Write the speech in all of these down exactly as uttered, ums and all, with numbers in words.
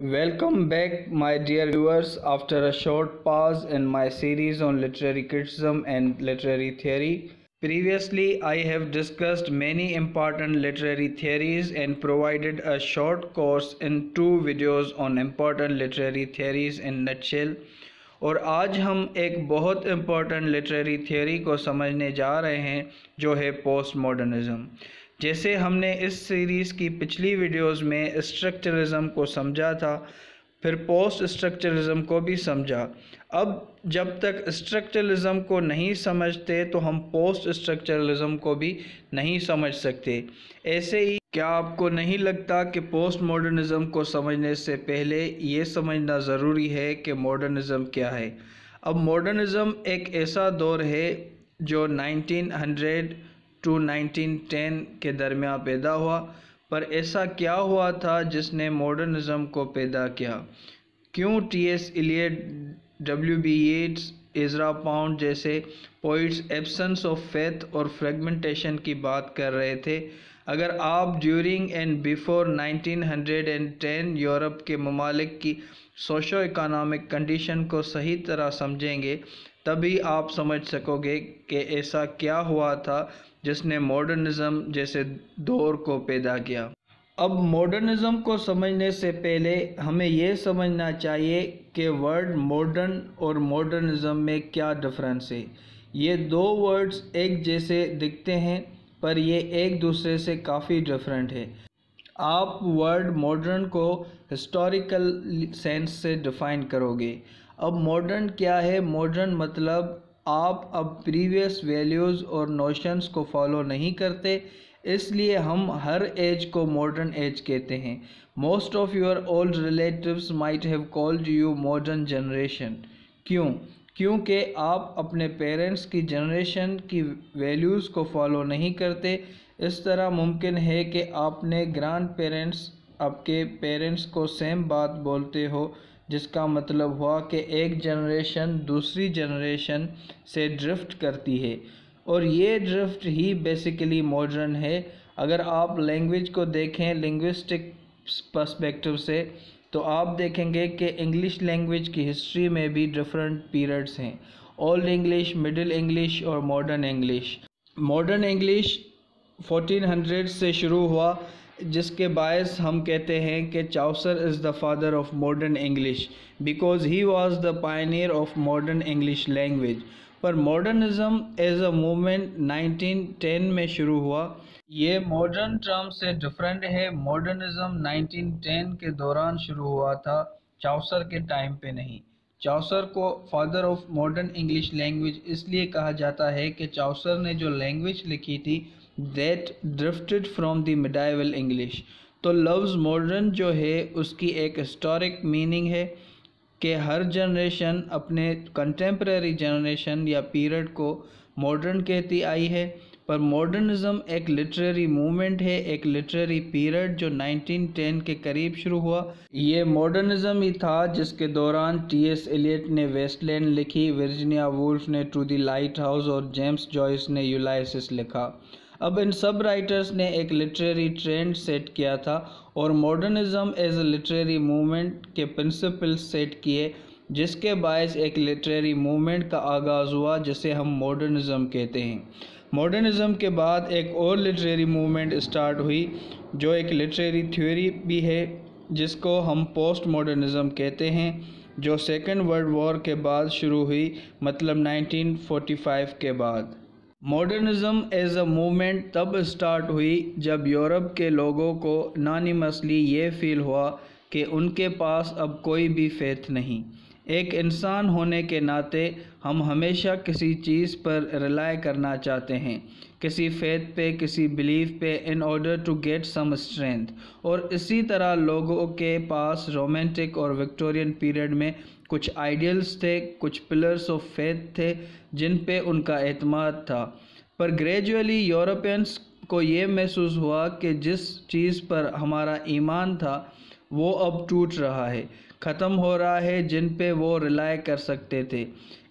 Welcome back, my dear viewers, after a short pause in my series on literary criticism and literary theory. Previously, I have discussed many important literary theories and provided a short course in two videos on important literary theories in nutshell. اور آج ہم ایک بہت important literary theory کو سمجھنے جا رہے ہیں جو ہے پوسٹ ماڈرنزم. جیسے ہم نے اس سیریز کی پچھلی ویڈیوز میں اسٹرکچرزم کو سمجھا تھا، پھر پوسٹ اسٹرکچرزم کو بھی سمجھا. اب جب تک اسٹرکچرزم کو نہیں سمجھتے تو ہم پوسٹ اسٹرکچرزم کو بھی نہیں سمجھ سکتے. ایسے ہی کیا آپ کو نہیں لگتا کہ پوسٹ ماڈرنزم کو سمجھنے سے پہلے یہ سمجھنا ضروری ہے کہ ماڈرنزم کیا ہے؟ اب ماڈرنزم ایک ایسا دور ہے جو nineteen hundred to nineteen ten کے درمیان پیدا ہوا. پر ایسا کیا ہوا تھا جس نے ماڈرنزم کو پیدا کیا؟ کیوں T S Eliot, W B Yeats, Ezra Pound جیسے پوئٹس ایبسنس آف فیتھ اور فریگمنٹیشن کی بات کر رہے تھے؟ اگر آپ during and before nineteen hundred and ten Europe کے ممالک کی سوشو اکنامک کنڈیشن کو صحیح طرح سمجھیں گے تبھی آپ سمجھ سکو گے کہ ایسا کیا ہوا تھا جس نے ماڈرنزم جیسے دور کو پیدا کیا. اب ماڈرنزم کو سمجھنے سے پہلے ہمیں یہ سمجھنا چاہیے کہ ورڈ ماڈرن اور ماڈرنزم میں کیا ڈفرینس ہے. یہ دو ورڈز ایک جیسے دکھتے ہیں پر یہ ایک دوسرے سے کافی ڈفرینٹ ہے. آپ ورڈ ماڈرن کو ہسٹوریکل سینس سے ڈیفائن کرو گے. اب ماڈرن کیا ہے؟ ماڈرن مطلب آپ اب پریویس ویلیوز اور نوشنز کو فالو نہیں کرتے، اس لیے ہم ہر ایج کو ماڈرن ایج کہتے ہیں. Most of your old relatives might have called you modern generation. کیوں؟ کیونکہ آپ اپنے پیرنٹس کی جنریشن کی ویلیوز کو فالو نہیں کرتے. اس طرح ممکن ہے کہ آپ نے گرانڈ پیرنٹس آپ کے پیرنٹس کو سیم بات بولتے ہو، جس کا مطلب ہوا کہ ایک جنریشن دوسری جنریشن سے ڈرفٹ کرتی ہے، اور یہ ڈرفٹ ہی بیسیکلی ماڈرن ہے. اگر آپ لینگویج کو دیکھیں لنگوسٹک پرسپیکٹیو سے تو آپ دیکھیں گے کہ انگلش لینگویج کی ہسٹری میں بھی ڈفرینٹ پیریڈز ہیں: اولڈ انگلش، مڈل انگلش اور modern English. Modern English fourteen hundred سے شروع ہوا، جس کے باعث ہم کہتے ہیں کہ Chaucer is the father of modern English because he was the pioneer of modern English language. پر modernism as a movement nineteen ten میں شروع ہوا. یہ ماڈرن ٹرم سے ڈفرینٹ ہے. ماڈرنزم نائنٹین ٹین کے دوران شروع ہوا تھا، چاؤسر کے ٹائم پہ نہیں. چاؤسر کو father of modern English language اس لیے کہا جاتا ہے کہ چاؤسر نے جو لینگویج لکھی تھی that drifted from the medieval English. تو لفظ ماڈرن جو ہے اس کی ایک ہسٹورک میننگ ہے کہ ہر جنریشن اپنے کنٹمپریری جنریشن یا پیریڈ کو ماڈرن کہتی آئی ہے. پر ماڈرنزم ایک لٹریری موومنٹ ہے، ایک لٹریری پیریڈ جو نائنٹین ٹین کے قریب شروع ہوا. یہ ماڈرنزم ہی تھا جس کے دوران ٹی ایس ایلیٹ نے ویسٹ لینڈ لکھی، ورجینیا وولف نے ٹو دی لائٹ ہاؤس اور جیمز جوائس نے یولیسس لکھا. اب ان سب رائٹرز نے ایک لٹریری ٹرینڈ سیٹ کیا تھا اور modernism as a literary movement کے پرنسپل سیٹ کیے، جس کے باعث ایک لٹریری موومنٹ کا آغاز ہوا جسے ہم ماڈرنزم کہتے ہیں. ماڈرنزم کے بعد ایک اور لٹریری موومنٹ اسٹارٹ ہوئی جو ایک لٹریری تھیوری بھی ہے جس کو ہم پوسٹ ماڈرنزم کہتے ہیں، جو سیکنڈ ورلڈ وار کے بعد شروع ہوئی، مطلب نائنٹین فورٹی فائیو کے بعد. ماڈرنزم ایز اے موومنٹ تب اسٹارٹ ہوئی جب یورپ کے لوگوں کو نانیمسلی یہ فیل ہوا کہ ان کے پاس اب کوئی بھی فیتھ نہیں. ایک انسان ہونے کے ناطے ہم ہمیشہ کسی چیز پر ریلائی کرنا چاہتے ہیں، کسی فیتھ پہ، کسی بلیف پہ، in order to get some strength. اور اسی طرح لوگوں کے پاس رومانٹک اور وکٹورین پیریڈ میں کچھ آئیڈیلز تھے، کچھ پلرز آف فیتھ تھے جن پہ ان کا اعتماد تھا. پر گریجولی یورپینس کو یہ محسوس ہوا کہ جس چیز پر ہمارا ایمان تھا وہ اب ٹوٹ رہا ہے، ختم ہو رہا ہے، جن پہ وہ ریلائی کر سکتے تھے.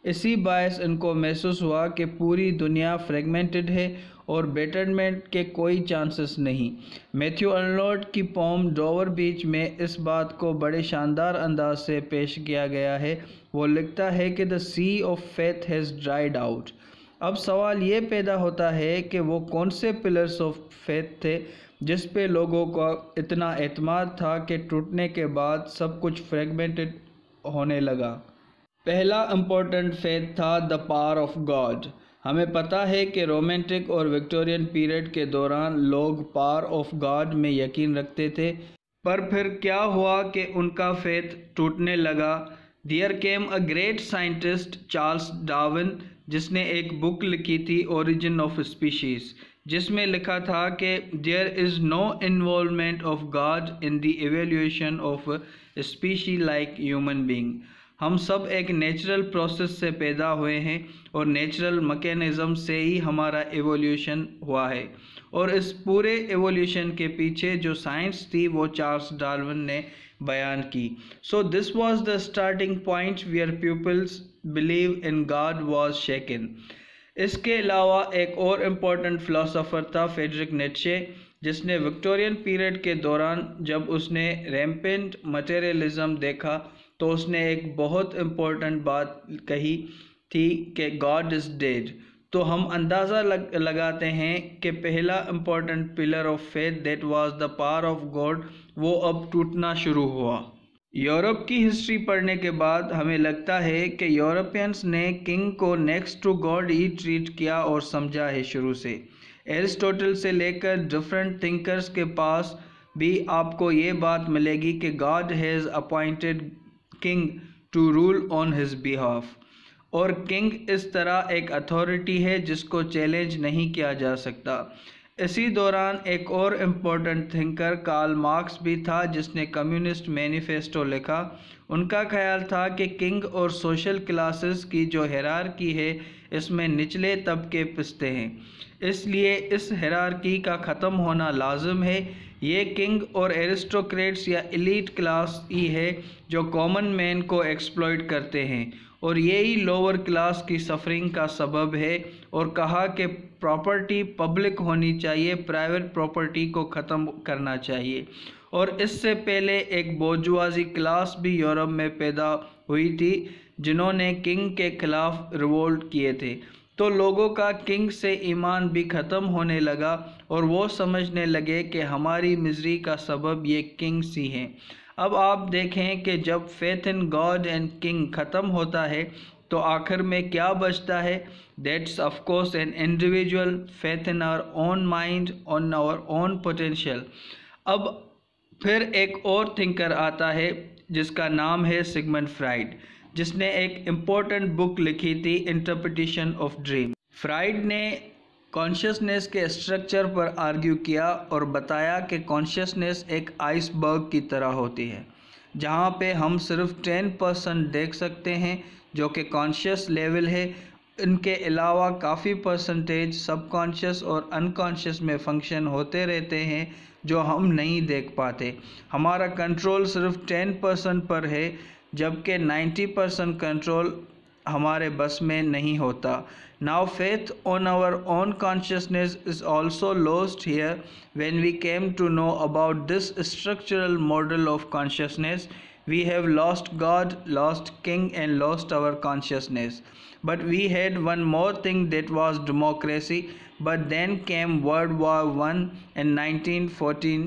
اسی باعث ان کو محسوس ہوا کہ پوری دنیا فریگمنٹڈ ہے اور بیٹرمنٹ کے کوئی چانسز نہیں۔ میتھیو ارنولڈ کی پوم ڈوور بیچ میں اس بات کو بڑے شاندار انداز سے پیش کیا گیا ہے۔ وہ لکھتا ہے کہ the sea of faith has dried out۔ اب سوال یہ پیدا ہوتا ہے کہ وہ کون سے پلرز آف فیتھ تھے جس پہ لوگوں کا اتنا اعتماد تھا کہ ٹوٹنے کے بعد سب کچھ فریگمنٹڈ ہونے لگا۔ پہلا امپورٹنٹ فیتھ تھا the power of God۔ ہمیں پتہ ہے کہ رومانٹک اور وکٹورین پیریڈ کے دوران لوگ پاور آف گاڈ میں یقین رکھتے تھے، پر پھر کیا ہوا کہ ان کا فیتھ ٹوٹنے لگا۔ There came a great scientist Charles Darwin جس نے ایک بک لکھی تھی Origin of Species، جس میں لکھا تھا کہ there is no involvement of God in the evolution of a species like human being۔ ہم سب ایک نیچرل پروسیس سے پیدا ہوئے ہیں اور نیچرل میکینزم سے ہی ہمارا ایولیوشن ہوا ہے، اور اس پورے ایولیوشن کے پیچھے جو سائنس تھی وہ چارلس ڈارون نے بیان کی۔ So this was the starting point where peoples believe in God was shaken. اس کے علاوہ ایک اور امپورٹنٹ فلاسفر تھا فریڈرک نیٹشے، جس نے وکٹورین پیریڈ کے دوران جب اس نے ریمپنٹ مٹیریلزم دیکھا تو اس نے ایک بہت امپورٹنٹ بات کہی تھی کہ گاڈ از ڈیڈ۔ تو ہم اندازہ لگ لگاتے ہیں کہ پہلا important pillar of faith that was the power of God وہ اب ٹوٹنا شروع ہوا۔ یورپ کی ہسٹری پڑھنے کے بعد ہمیں لگتا ہے کہ یورپینس نے کنگ کو نیکسٹ ٹو گاڈ ہی ٹریٹ کیا اور سمجھا ہے شروع سے۔ ایرسٹوٹل سے لے کر ڈفرینٹ تھنکرز کے پاس بھی آپ کو یہ بات ملے گی کہ God has appointed king to rule on his behalf, اور کنگ اس طرح ایک اتھارٹی ہے جس کو چیلنج نہیں کیا جا سکتا۔ اسی دوران ایک اور امپورٹنٹ تھنکر کارل مارکس بھی تھا جس نے کمیونسٹ مینیفیسٹو لکھا۔ ان کا خیال تھا کہ کنگ اور سوشل کلاسز کی جو ہیرارکی ہے اس میں نچلے طبقے پستے ہیں، اس لیے اس ہیرارکی کا ختم ہونا لازم ہے۔ یہ کنگ اور ایرسٹوکریٹس یا ایلیٹ کلاس ہی ہے جو کامن مین کو ایکسپلائٹ کرتے ہیں، اور یہی لوور کلاس کی سفرنگ کا سبب ہے، اور کہا کہ پراپرٹی پبلک ہونی چاہیے، پرائیویٹ پراپرٹی کو ختم کرنا چاہیے۔ اور اس سے پہلے ایک بورژوازی کلاس بھی یورپ میں پیدا ہوئی تھی جنہوں نے کنگ کے خلاف ریوولٹ کیے تھے۔ تو لوگوں کا کنگ سے ایمان بھی ختم ہونے لگا اور وہ سمجھنے لگے کہ ہماری مزری کا سبب یہ کنگز ہی ہیں۔ اب آپ دیکھیں کہ جب faith in God and king ختم ہوتا ہے تو آخر میں کیا بچتا ہے؟ That's of course an individual faith in our own mind, on our own potential. اب پھر ایک اور تھنکر آتا ہے جس کا نام ہے سگمنڈ فرائڈ، جس نے ایک امپورٹنٹ بک لکھی تھی انٹرپریٹیشن آف ڈریم۔ فرائڈ نے کانشیسنیس کے اسٹرکچر پر آرگیو کیا اور بتایا کہ کانشیسنیس ایک آئس برگ کی طرح ہوتی ہے جہاں پہ ہم صرف ٹین پرسنٹ دیکھ سکتے ہیں جو کہ کانشیس لیول ہے، ان کے علاوہ کافی پرسنٹیج سب کانشیس اور ان کانشیس میں فنکشن ہوتے رہتے ہیں جو ہم نہیں دیکھ پاتے۔ ہمارا کنٹرول صرف ٹین پرسنٹ پر ہے جبکہ نائنٹی پرسنٹ کنٹرول ہمارے بس میں نہیں ہوتا۔ Now faith on our own consciousness is also lost here when we came to know about this structural model of consciousness. We have lost God, lost King and lost our consciousness. But we had one more thing that was democracy. But then came World War One and nineteen fourteen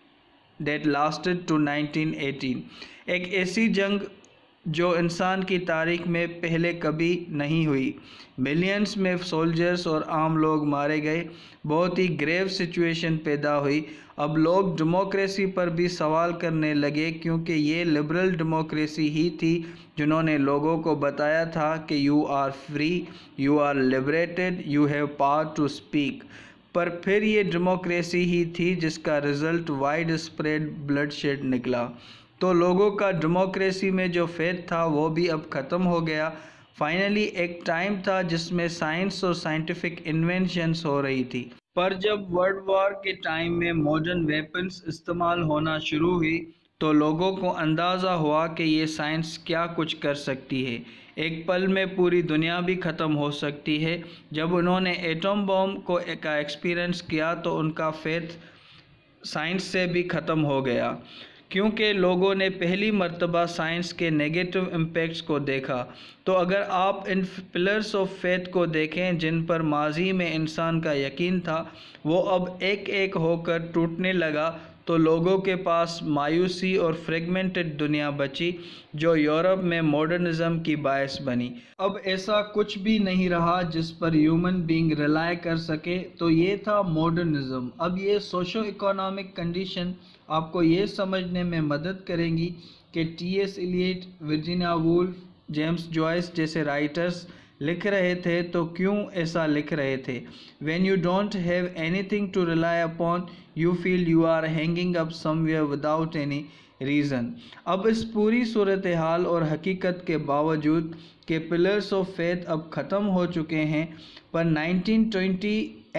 that lasted to nineteen eighteen. ایک ایسی جنگ جو انسان کی تاریخ میں پہلے کبھی نہیں ہوئی، ملینز میں سولجرز اور عام لوگ مارے گئے، بہت ہی گریو سچویشن پیدا ہوئی۔ اب لوگ ڈیموکریسی پر بھی سوال کرنے لگے کیونکہ یہ لبرل ڈیموکریسی ہی تھی جنہوں نے لوگوں کو بتایا تھا کہ you are free, you are liberated, you have power to speak, پر پھر یہ ڈیموکریسی ہی تھی جس کا result widespread bloodshed نکلا۔ تو لوگوں کا ڈیموکریسی میں جو فیتھ تھا وہ بھی اب ختم ہو گیا۔ فائنلی ایک ٹائم تھا جس میں سائنس اور سائنٹیفک انوینشنز ہو رہی تھی، پر جب ورلڈ وار کے ٹائم میں ماڈرن ویپنز استعمال ہونا شروع ہوئی تو لوگوں کو اندازہ ہوا کہ یہ سائنس کیا کچھ کر سکتی ہے۔ ایک پل میں پوری دنیا بھی ختم ہو سکتی ہے۔ جب انہوں نے ایٹم بم کو کا ایکسپیرئنس کیا تو ان کا فیتھ سائنس سے بھی ختم ہو گیا، کیونکہ لوگوں نے پہلی مرتبہ سائنس کے نیگیٹو امپیکٹس کو دیکھا۔ تو اگر آپ ان پلرز آف فیتھ کو دیکھیں جن پر ماضی میں انسان کا یقین تھا، وہ اب ایک ایک ہو کر ٹوٹنے لگا، تو لوگوں کے پاس مایوسی اور فریگمنٹڈ دنیا بچی، جو یورپ میں ماڈرنزم کی باعث بنی۔ اب ایسا کچھ بھی نہیں رہا جس پر ہیومن بینگ ریلائی کر سکے، تو یہ تھا ماڈرنزم۔ اب یہ سوشو اکنامک کنڈیشن آپ کو یہ سمجھنے میں مدد کریں گی کہ T S Eliot, Virginia Woolf, James Joyce جیسے رائٹرز لکھ رہے تھے تو کیوں ایسا لکھ رہے تھے۔ When you don't have anything to rely upon, you feel you are hanging up somewhere without any reason۔ اب اس پوری صورتحال اور حقیقت کے باوجود کہ پلرز آف فیتھ اب ختم ہو چکے ہیں، پر نائنٹین ٹوینٹی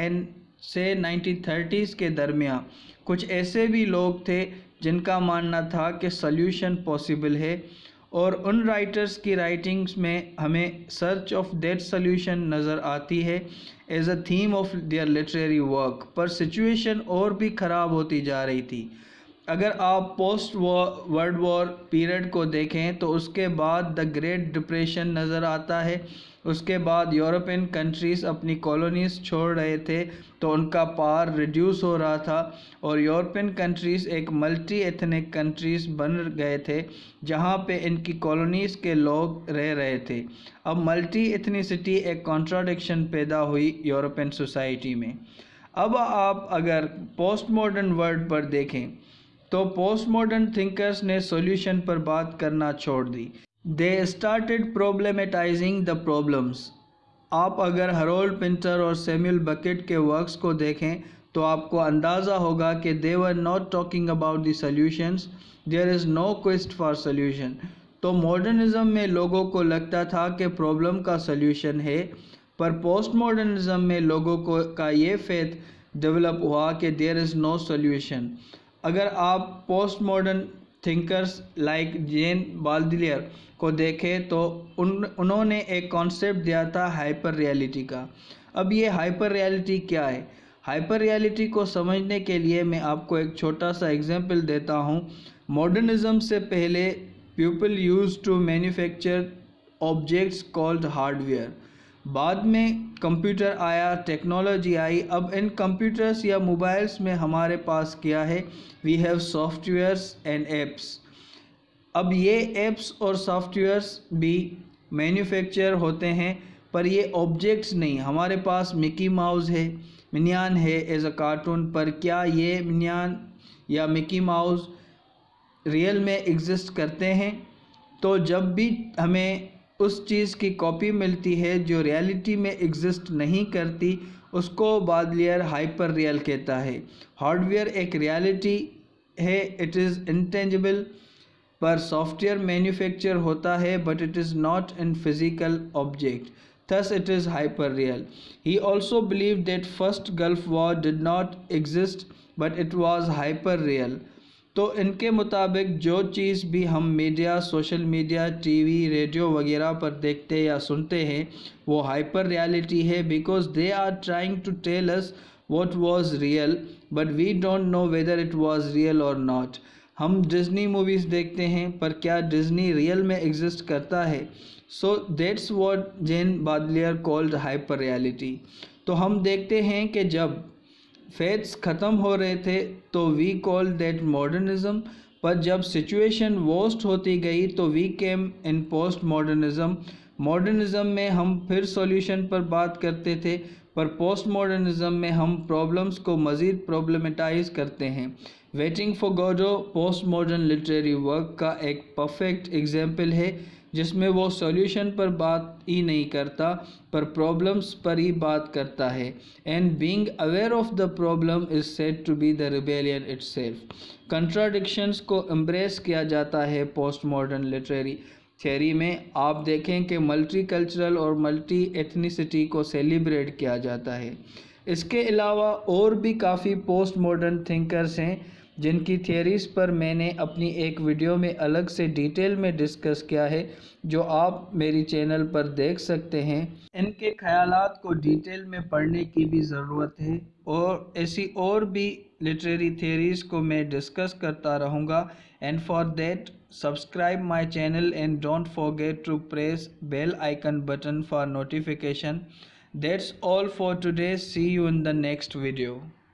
سے نائنٹین تھرٹیز کے درمیان کچھ ایسے بھی لوگ تھے جن کا ماننا تھا کہ سلیوشن پاسبل ہے، اور ان رائٹرز کی رائٹنگز میں ہمیں سرچ آف دیٹ سلیوشن نظر آتی ہے as a theme of their literary work. پر سچویشن اور بھی خراب ہوتی جا رہی تھی۔ اگر آپ پوسٹ ورلڈ وار پیریڈ کو دیکھیں تو اس کے بعد دا گریٹ ڈپریشن نظر آتا ہے۔ اس کے بعد یورپین کنٹریز اپنی کالونیز چھوڑ رہے تھے تو ان کا پاور ریڈیوس ہو رہا تھا، اور یورپین کنٹریز ایک ملٹی ایتھنک کنٹریز بن گئے تھے جہاں پہ ان کی کالونیز کے لوگ رہ رہے تھے۔ اب ملٹی ایتھنیسٹی ایک کانٹراڈکشن پیدا ہوئی یورپین سوسائٹی میں۔ اب آپ اگر پوسٹ ماڈرن ورلڈ پر دیکھیں تو پوسٹ ماڈرن تھنکرز نے سولوشن پر بات کرنا چھوڑ دی۔ They started پرابلمٹائزنگ the problems. آپ اگر ہرولڈ پنٹر اور سیموئل بکٹ کے ورکس کو دیکھیں تو آپ کو اندازہ ہوگا کہ they were not talking about the solutions, there is no quest for solution۔ تو ماڈرنزم میں لوگوں کو لگتا تھا کہ پرابلم کا سلیوشن ہے، پر پوسٹ ماڈرنزم میں لوگوں کو کا یہ فیتھ ڈیولپ ہوا کہ there is no solution۔ اگر آپ post modern thinkers like Jean Baudrillard کو دیکھیں تو ان انہوں نے ایک کانسیپٹ دیا تھا ہائپر ریالٹی کا۔ اب یہ ہائپر ریالٹی کیا ہے؟ ہائپر ریالٹی کو سمجھنے کے لیے میں آپ کو ایک چھوٹا سا ایگزامپل دیتا ہوں۔ ماڈرنزم سے پہلے people use to manufacture objects called hardware. بعد میں کمپیوٹر آیا، ٹیکنالوجی آئی۔ اب ان کمپیوٹرز یا موبائلز میں ہمارے پاس کیا ہے؟ We have softwares and apps. اب یہ ایپس اور سافٹ ویئرس بھی مینوفیکچر ہوتے ہیں، پر یہ آبجیکٹس نہیں۔ ہمارے پاس مکی ماؤز ہے، منیان ہے ایز اے کارٹون، پر کیا یہ منیان یا مکی ماؤز ریئل میں ایگزسٹ کرتے ہیں؟ تو جب بھی ہمیں اس چیز کی کاپی ملتی ہے جو ریالٹی میں ایگزسٹ نہیں کرتی، اس کو بالڈیلر ہائپر ریئل کہتا ہے۔ ہارڈ ویئر ایک ریالٹی ہے، اٹ از انٹینجبل، پر سافٹ ویئر مینوفیکچر ہوتا ہے but it is not an physical object, thus it is hyper real۔ He also believed that first Gulf War did not exist but it was hyper real۔ تو ان کے مطابق جو چیز بھی ہم media, social media, T V, radio وغیرہ پر دیکھتے یا سنتے ہیں وہ ہائپر ریالٹی ہے، because they are trying to tell us what was real but we don't know whether it was real or not۔ ہم ڈزنی موویز دیکھتے ہیں، پر کیا ڈزنی ریئل میں ایگزسٹ کرتا ہے؟ So that's what Jean Baudrillard called hyper reality. تو ہم دیکھتے ہیں کہ جب فیتھس ختم ہو رہے تھے تو وی کال دیٹ ماڈرنزم، پر جب سچویشن ورسٹ ہوتی گئی تو we came in post modernism. Modernism میں ہم پھر سولیوشن پر بات کرتے تھے، پر پوسٹ ماڈرنزم میں ہم پرابلمس کو مزید پرابلمٹائز کرتے ہیں۔ Waiting for Godot post modern literary work کا ایک پرفیکٹ ایگزامپل ہے جس میں وہ سولیوشن پر بات ہی نہیں کرتا پر پرابلمس پر ہی بات کرتا ہے۔ And being aware of the problem is said to be the rebellion itself. Contradictions کو امبریس کیا جاتا ہے پوسٹ ماڈرن لٹریری تھیوری میں۔ آپ دیکھیں کہ ملٹی کلچرل اور ملٹی ایتھنیسٹی کو سیلیبریٹ کیا جاتا ہے۔ اس کے علاوہ اور بھی کافی پوسٹ ماڈرن تھنکرز ہیں جن کی تھیوریز پر میں نے اپنی ایک ویڈیو میں الگ سے ڈیٹیل میں ڈسکس کیا ہے، جو آپ میری چینل پر دیکھ سکتے ہیں۔ ان کے خیالات کو ڈیٹیل میں پڑھنے کی بھی ضرورت ہے، اور ایسی اور بھی لٹریری تھیوریز کو میں ڈسکس کرتا رہوں گا۔ And for that subscribe my channel and don't forget to press bell icon button for notification. That's all for today. See you in the next video.